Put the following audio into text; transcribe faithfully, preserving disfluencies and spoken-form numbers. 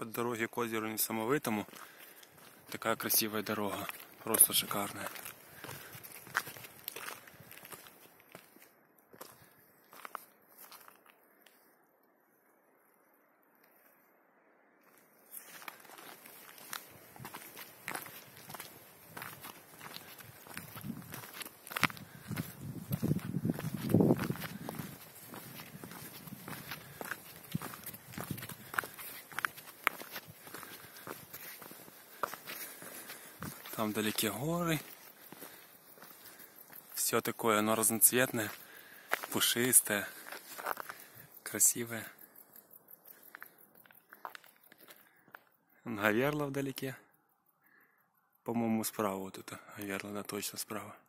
по дороге к озеру Несамовитому. Такая красивая дорога, просто шикарная. Там вдалеке горы. Все такое, оно разноцветное, пушистое, красивое. Гаверла вдалеке. По-моему, справа вот это. Гаверла, да, точно справа.